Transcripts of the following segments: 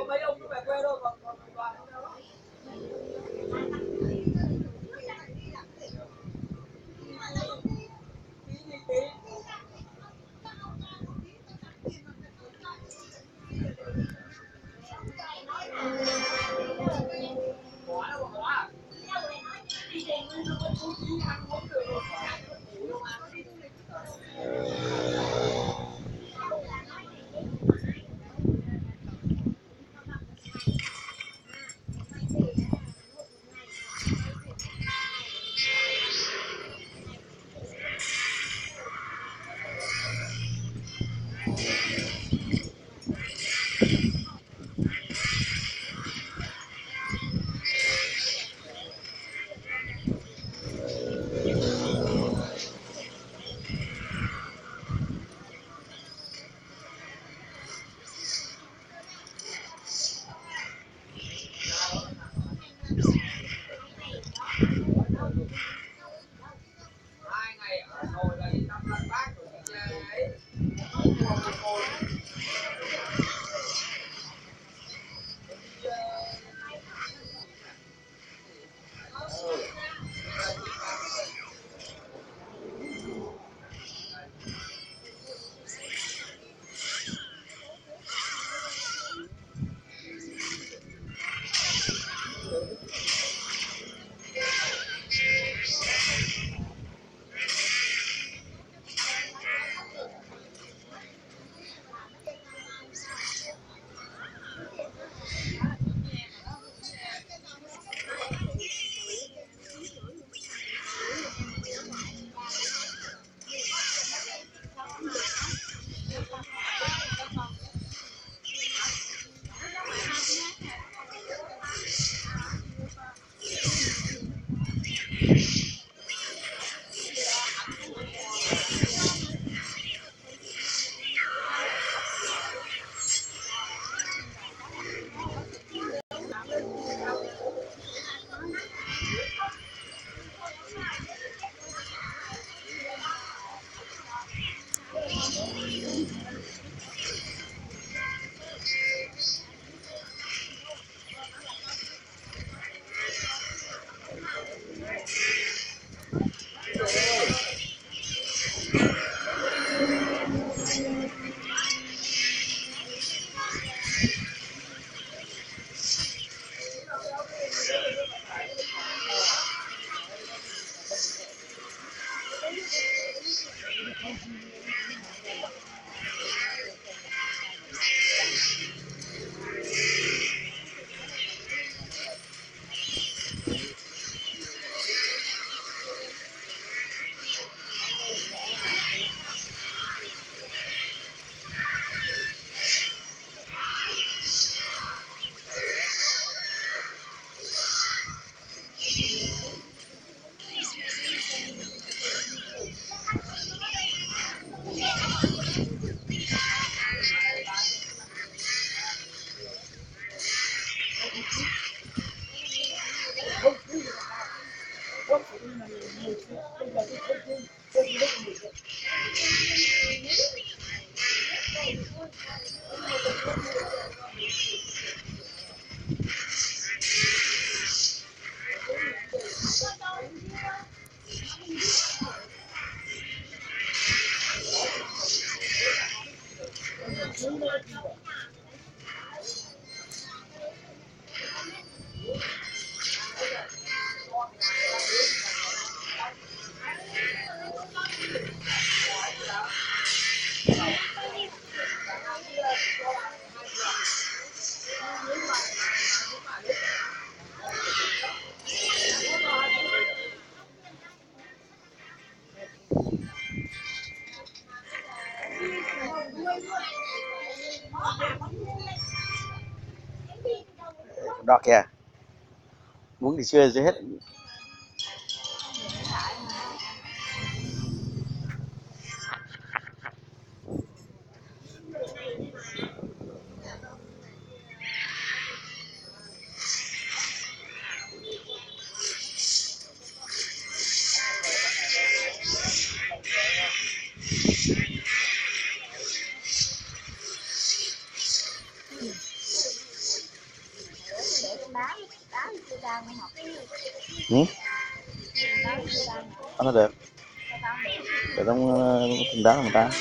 Đọ kìa, muốn thì chưa hết. Ừ? Ăn là được. Để trong thùng đá của người ta.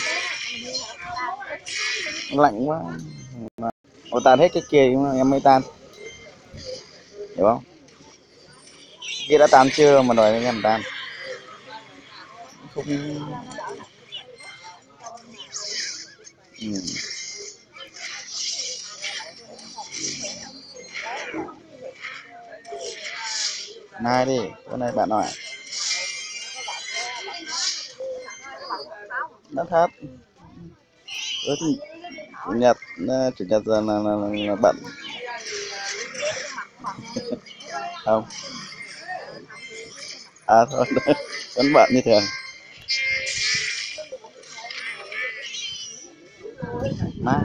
Nó lạnh quá. Mà tan hết cái kia em mới tan. Hiểu không? Kia đã tan chưa mà đòi anh em tan. Không. Ừ. Nay đi, bữa nay bạn hỏi. Nó thật. Ừ, thì chủ nhật là bận không? À thôi, vẫn bận như thường. Má,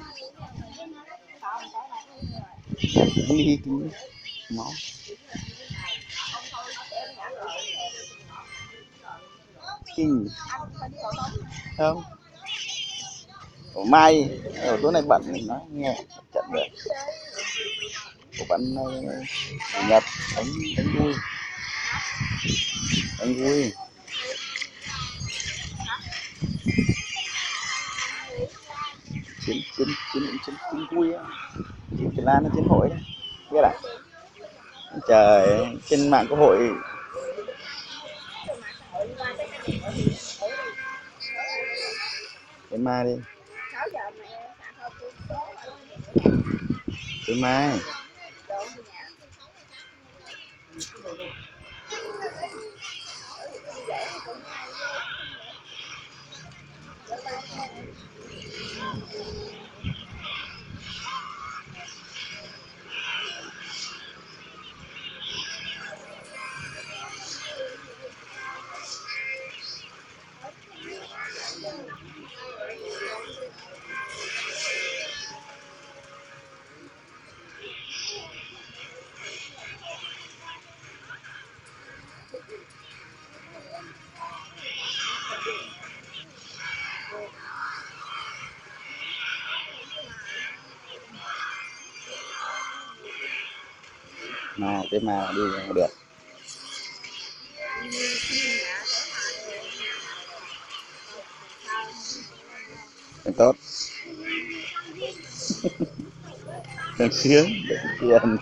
đi máu kinh không? Ủa mai ở tối nay bận mình nói nghe trận được. Của bạn Nhật đánh vui, đánh vui. Chiến vui á, chiến Việt Nam nó chiến hội đấy, biết à? Trời, trên mạng có hội đến mai đi, đến mai. Mà đến mai đi được. Nên tốt, nên sướng được tiền.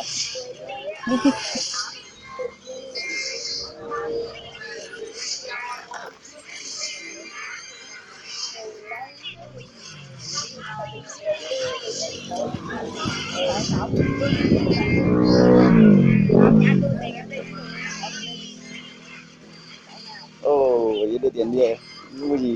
Ồ, vậy đưa tiền đi em, mua gì?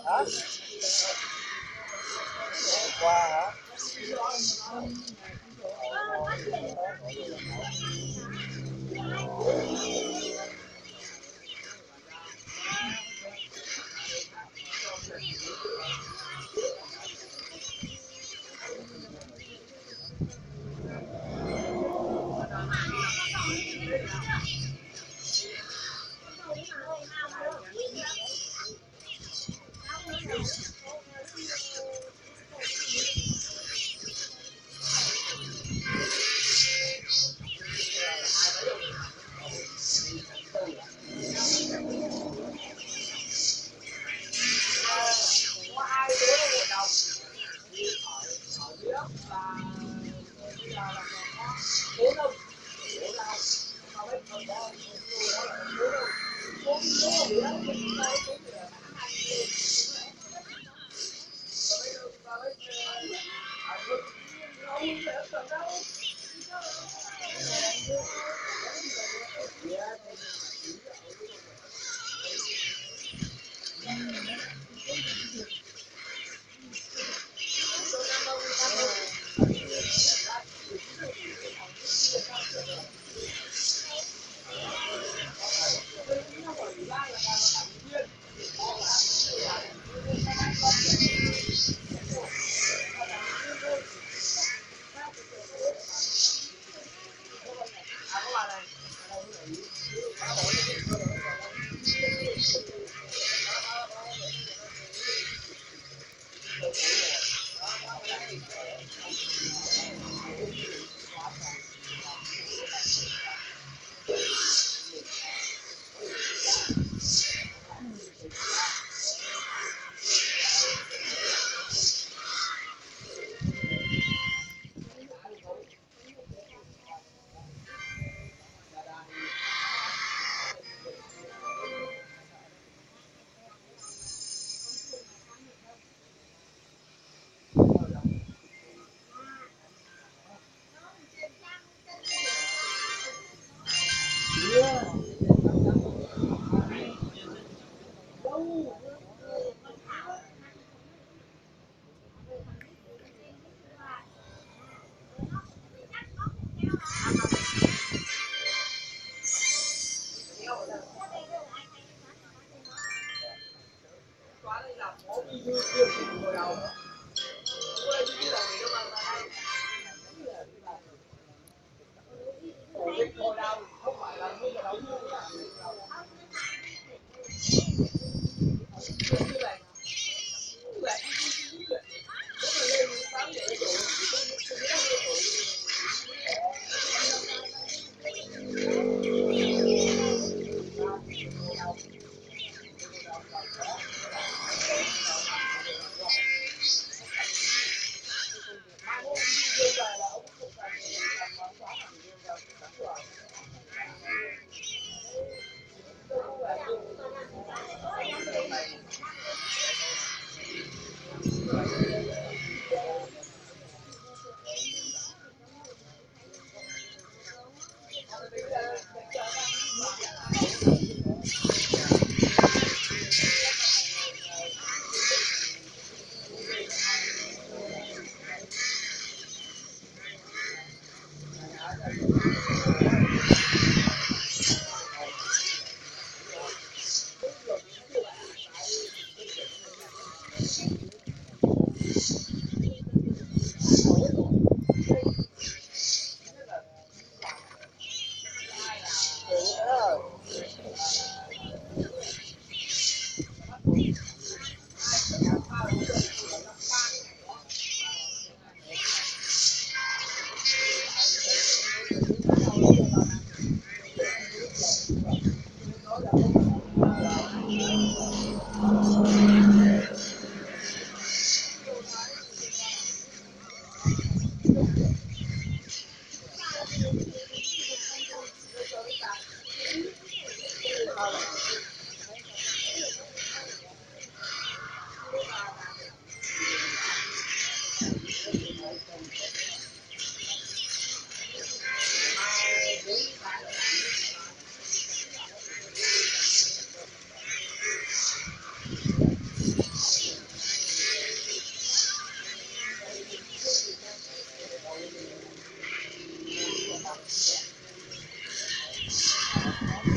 Hả? Qua hả?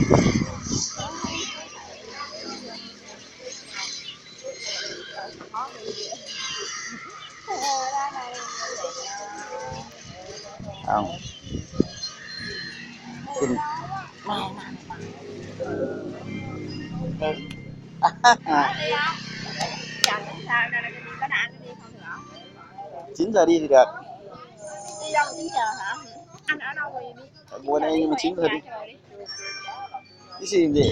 Không. Xin. Chín giờ đi thì được. Đi đâu 9 giờ hả? Anh ở đâu rồi đi? Buổi nay nhưng mà 9 giờ đi. Đi xin gì?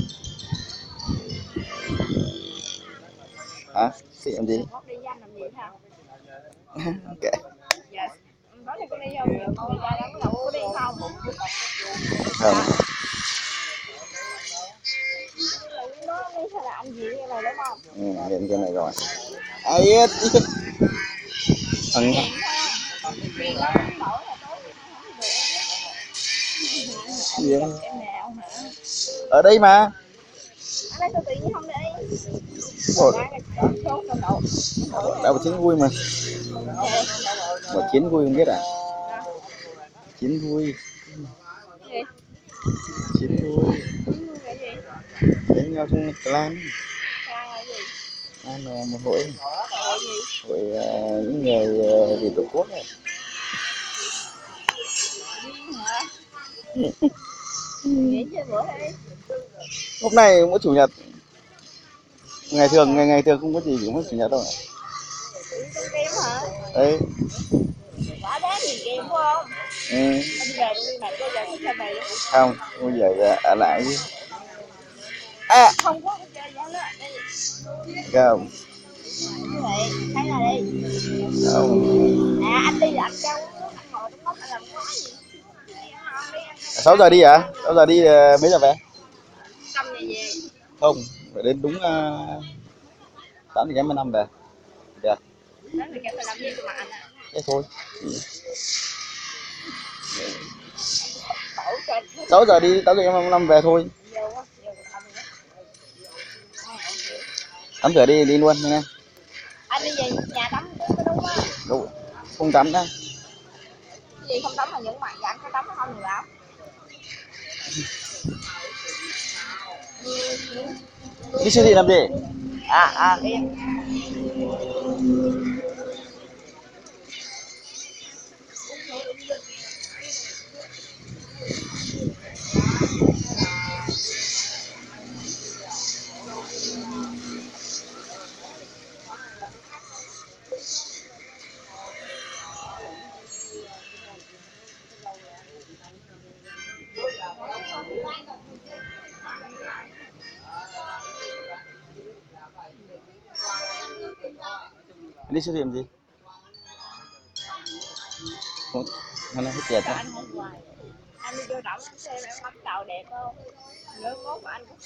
Hả? Xin làm gì? Đi danh làm gì hả? Ok. Dạ. Có đi con đi không? Được không? Người ta đang có đi không? Không. Nó đi sao là anh gì cái này đúng không? Hiện cái này rồi. Ai biết. Thằng Chuyện đó cũng đổi là tối gì em nào hả? ở đây mà. Ở đây tôi tự nhiên không đi. Ủa, Số trong đầu. đâu chiến vui mà. Mà chiến vui không biết à? Chiến vui. Chiến vui. Đánh nhau trong clan. Clan là một hội. Hội những người vì tổ quốc này. Nghỉ chơi bữa đi. Hôm nay cũng có chủ nhật. Ngày thường không có gì, cũng có chủ nhật đâu. Game hả? Đấy. Đã đá gì game không? Anh về đi mà bây giờ sẽ về. Không, bây giờ ở lại chứ. À, Không có chơi đó đó. không. Như vậy, thấy là đi. Không. À anh đi là anh đâu anh ngồi trong đó anh làm có gì. 6 giờ đi hả? 6 giờ đi mấy giờ về? 5 giờ về. Không, phải đến đúng 8 giờ kém 15 về. Được. Đó thì kêu làm gì mà anh à. Thế thôi. Tổ cho 6 giờ đi, 8 giờ kém 15 về thôi. Tắm rửa đi luôn nha. Anh đi về nhà tắm có đúng không? Đúng. Không tắm đó. Gì không tắm mà những bạn dặn có tắm không được lắm. Đi siêu thị làm gì? Đi. Đi siêu thị làm gì? Không, nó hết tiền Anh không hoài. Anh đi vô động anh xem em ngắm đầu đẹp không? Nhớ mốt của anh cũng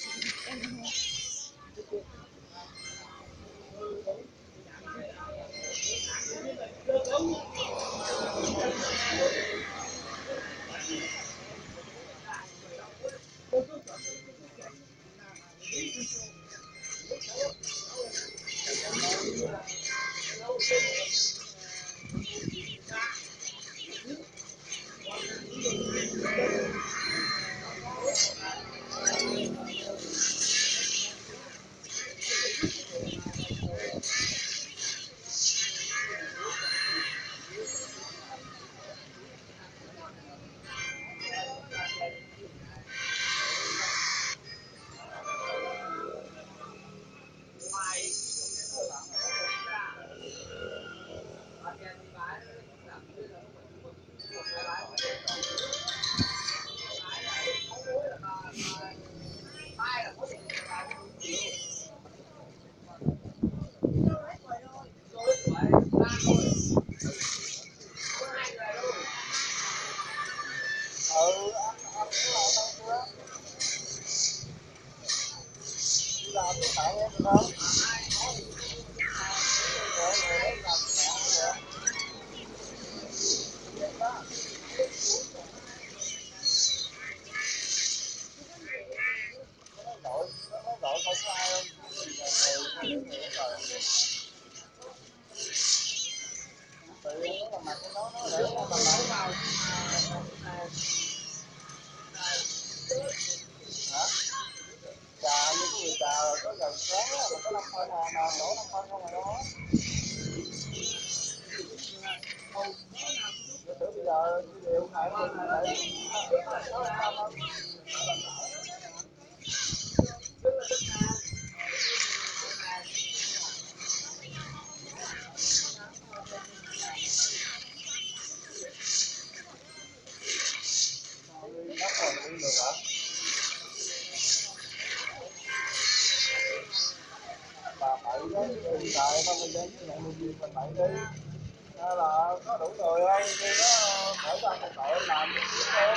là có đủ người không? Nó mở ra một tội làm không?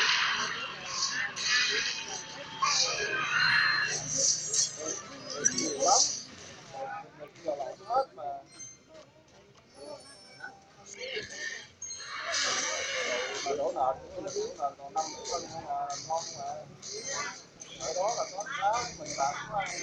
Nhiều lắm. Mình giờ lại hết mà. Mà đổ nợ còn 5 phân mà ngon mà. Ở đó là có giá mình làm cũng ăn.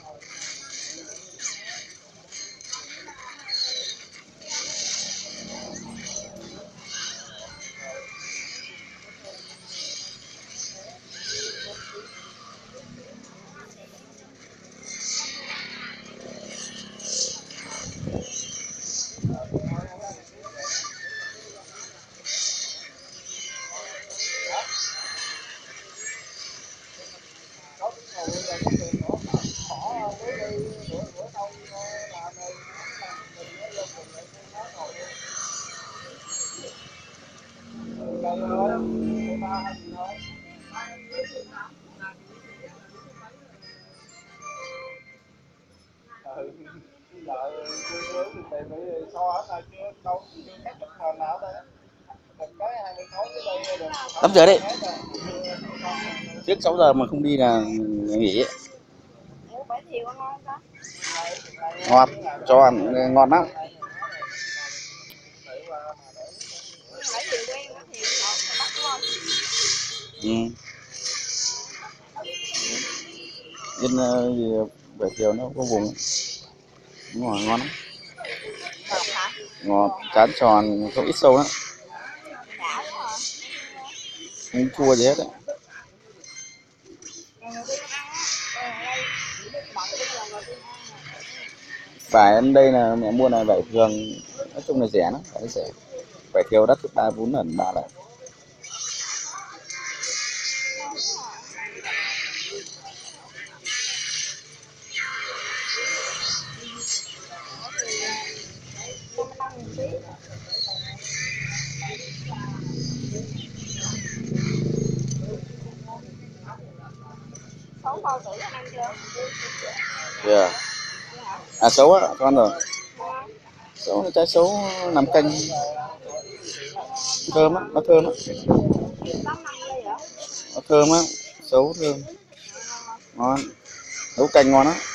Tắm giờ đi. Trước 6 giờ mà không đi là nghỉ. Ngọt, cho ăn ngon lắm. Ừ. Bên gì Vải Thiều nó có vùng ngon ngon lắm. Ngọt, chán tròn, có ít sâu lắm. Không chua gì hết đấy. Vải ở đây là mẹ mua này vải thường, nói chung là rẻ lắm, vải rẻ. Vải Thiều đắt gấp 4 lần 3 lần. Yeah. À xấu á, con rồi. Xấu là trái xấu nằm canh. Thơm á, nó thơm á. Nó thơm á, xấu thơm. Ngon. Nấu canh ngon á.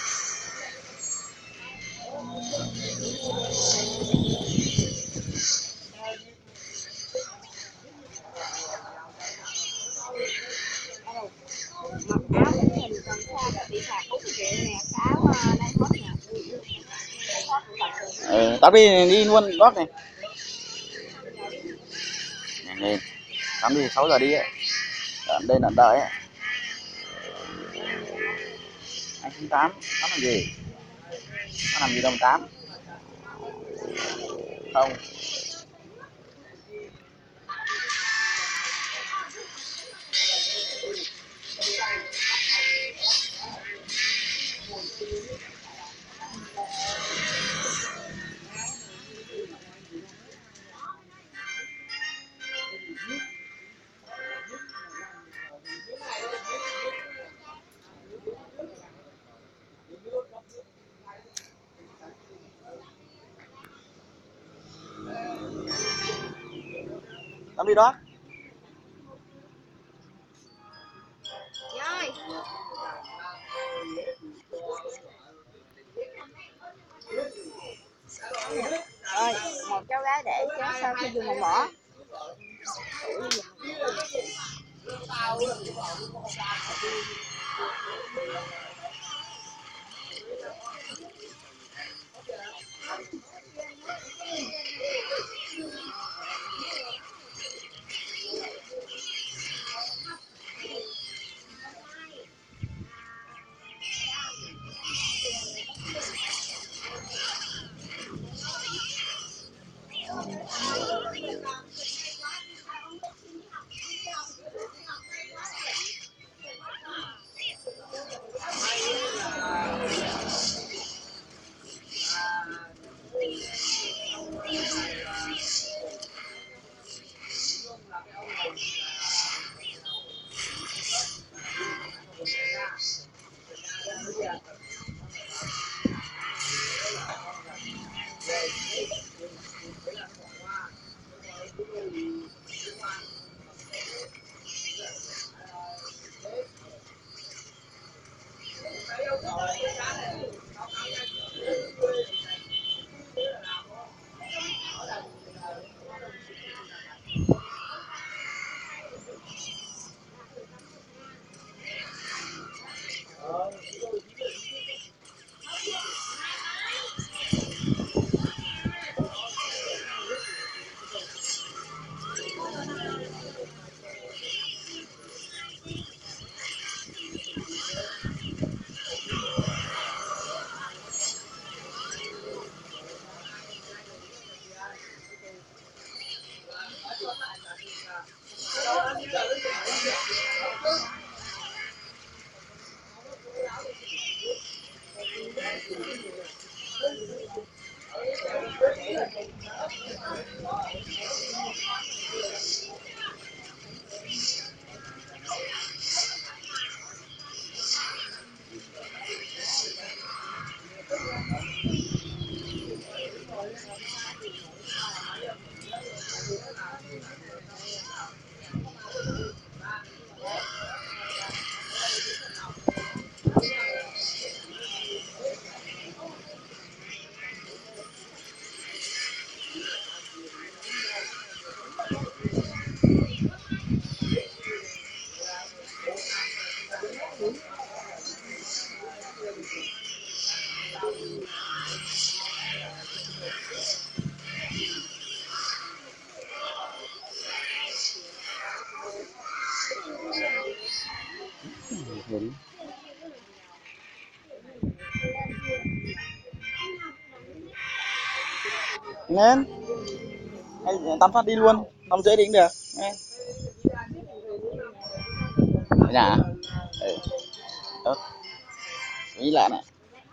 Tao đi luôn gót này. Nhanh lên. Tắm đi 6 giờ đi ấy. Ở đây là đợi ấy. Anh không tắm làm gì? Nó làm gì đâu mà tắm. Không. Tắm đi đó. Rồi, một cháu gái để chứ sao khi dùng mà bỏ. Nên hay 8 phát đi luôn, 5 rưỡi đi cũng được. Nghe. Ở nhà hả? Ừ. Tốt. Nghĩ lại này.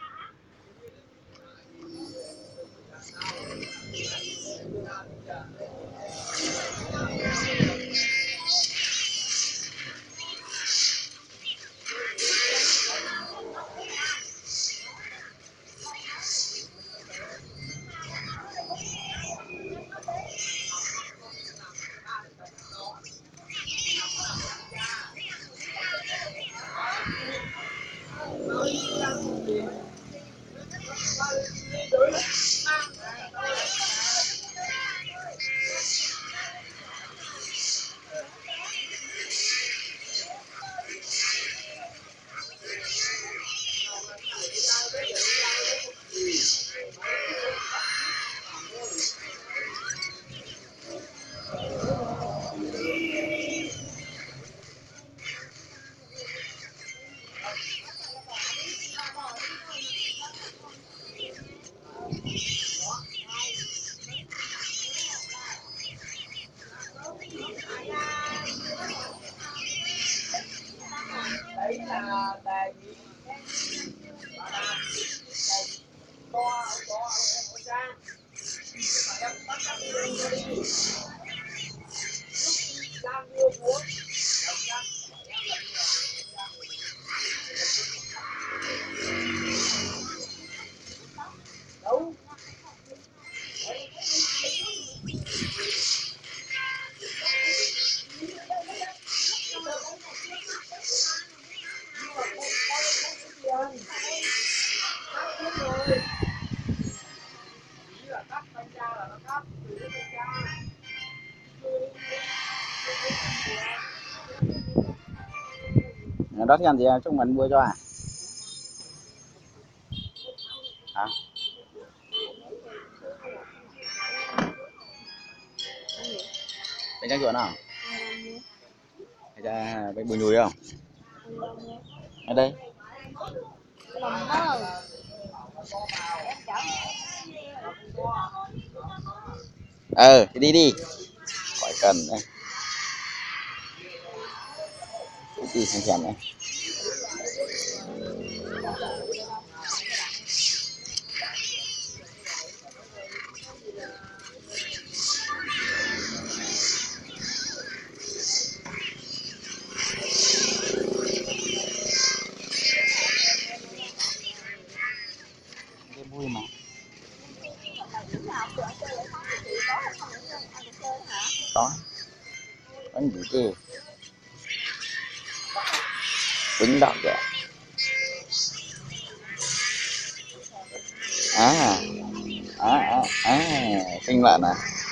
Đó thì ăn gì chúng mình mua cho à? Hả? Bánh tráng trộn nào? Hay ra bánh bùi nhùi không? Ở đây. Thì đi đi. Khỏi cần đây. Đi xem này. Vui mà. Có. Bánh gì chứ? Bánh đỏ kìa. Xinh lợn à?